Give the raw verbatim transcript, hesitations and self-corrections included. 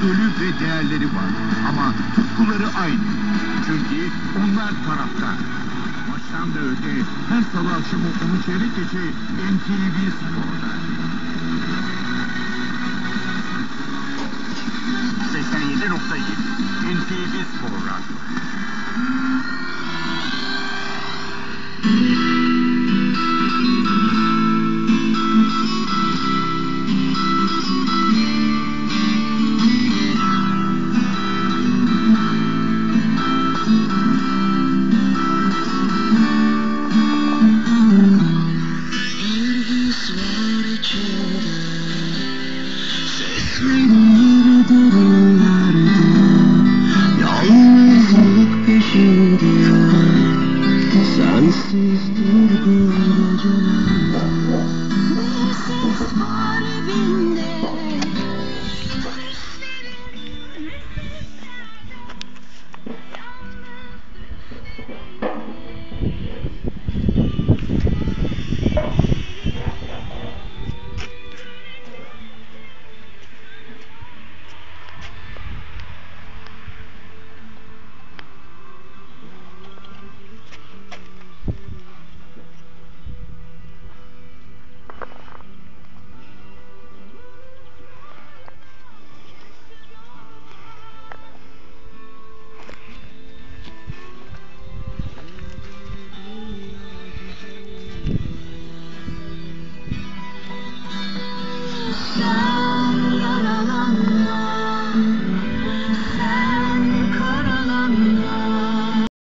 idolü ve değerleri var. Ama tutkuları aynı. Çünkü onlar taraftar. Maçtan da öte her salı akşamı onu çeyrek geçe N T V Spor'da. seksen yedi nokta yedi N T V Spor Radyo.